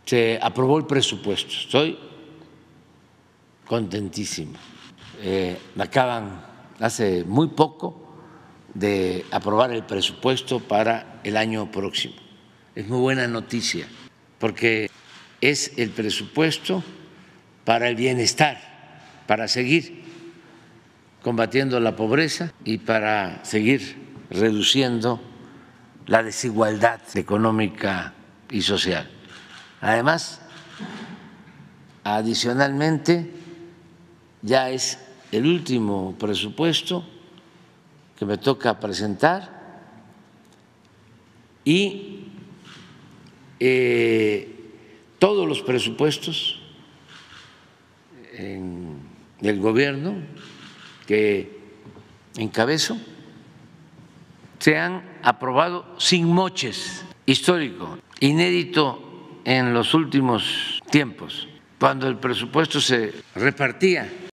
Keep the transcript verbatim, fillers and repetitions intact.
se aprobó el presupuesto. Estoy contentísimo. Eh, me acaban hace muy poco de aprobar el presupuesto para el año próximo. Es muy buena noticia porque es el presupuesto para el bienestar, para seguir combatiendo la pobreza y para seguir reduciendo la desigualdad económica y social. Además, adicionalmente, ya es el último presupuesto que me toca presentar y eh, todos los presupuestos en el gobierno que encabezo se han aprobado sin moches, histórico, inédito en los últimos tiempos, cuando el presupuesto se repartía